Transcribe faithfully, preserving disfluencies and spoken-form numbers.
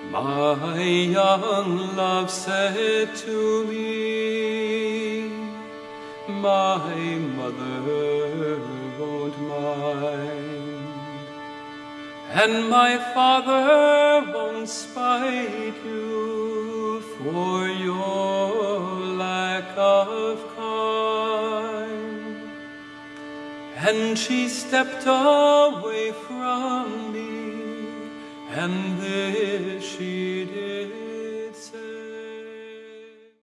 My young love said to me, my mother won't mind, and my father won't spite you for your lack of kind. And she stepped away from me, and this she did.